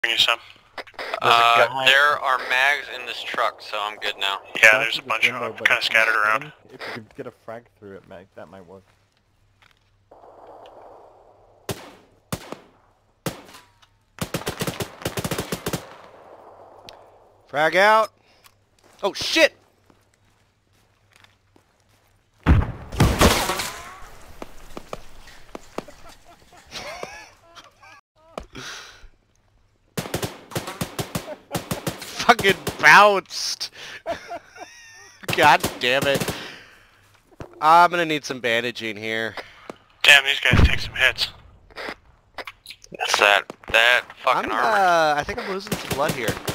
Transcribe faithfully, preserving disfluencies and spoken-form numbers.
Bring you some. Uh, there are mags in this truck, so I'm good now. Yeah, there's a bunch of them kind of scattered around. Them, if you could get a frag through it, Mag, that might work. Frag out! Oh shit! Fucking bounced! God damn it. I'm gonna need some bandaging here. Damn, these guys take some hits. That's that, that fucking I'm, armor. uh, I think I'm losing some blood here.